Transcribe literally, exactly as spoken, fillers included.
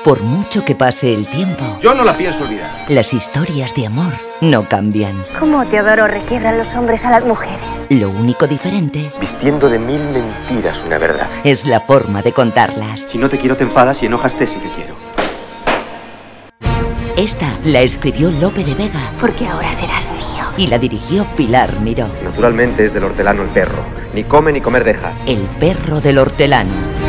Por mucho que pase el tiempo, yo no la pienso olvidar. Las historias de amor no cambian. ¿Cómo Teodoro requiebran los hombres a las mujeres? Lo único diferente, vistiendo de mil mentiras una verdad, es la forma de contarlas. Si no te quiero te enfadas y enojaste si te quiero. Esta la escribió Lope de Vega. Porque ahora serás mío. Y la dirigió Pilar Miró. Naturalmente es del hortelano el perro. Ni come ni comer deja. El perro del hortelano.